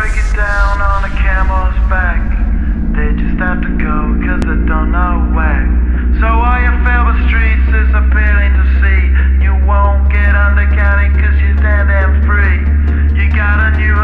break it down on a camel's back. They just have to go cause they don't know where. So all your favorite streets is appealing to see. You won't get undercounted cause you're damn free. You got a new